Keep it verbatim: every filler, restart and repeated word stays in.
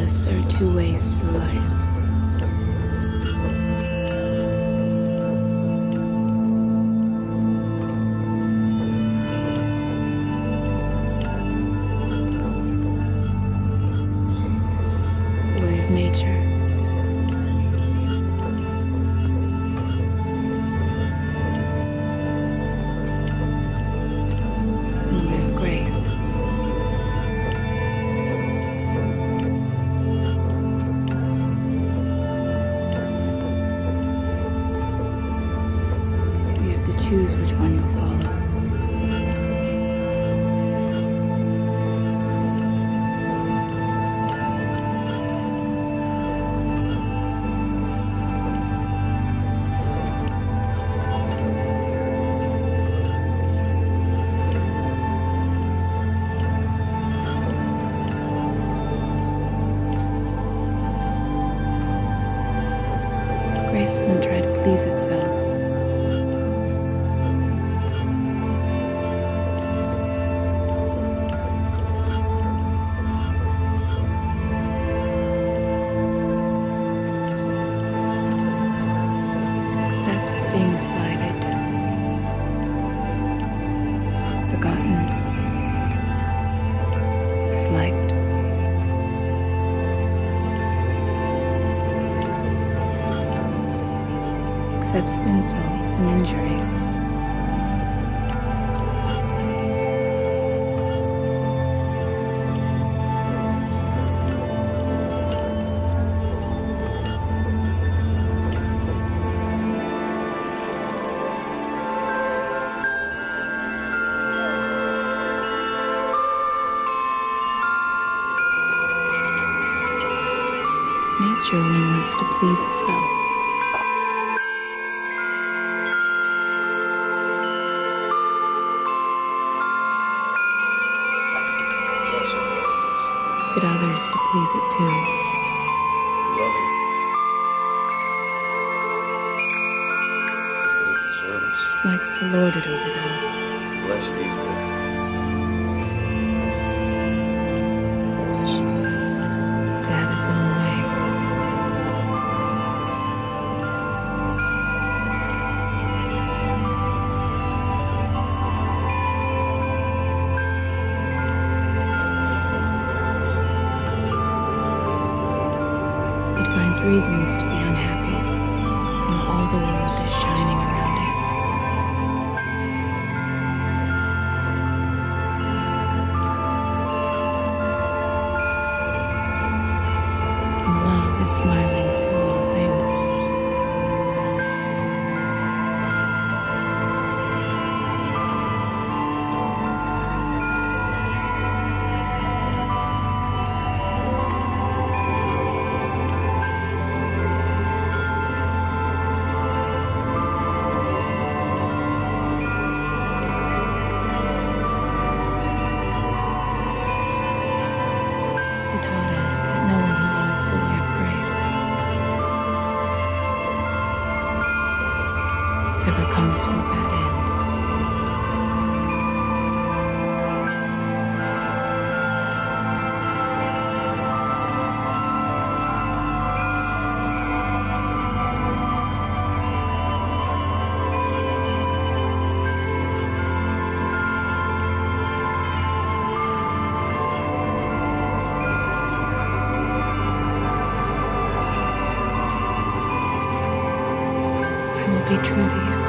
us there are two ways through life. The way of nature. And the way of grace. Choose which one you'll follow. Grace doesn't try to please itself. Accepts being slighted, forgotten, disliked. Accepts insults and injuries. Nature only wants to please itself. Get others to please it too. Loving. Faithful service. Likes to lord it over them. Bless these women. Always. To have its own way. Finds reasons to be unhappy, and all the world is shining around it. And love is smiling through all things. That no one who loves the way of grace ever comes to a bad end. Be true to you.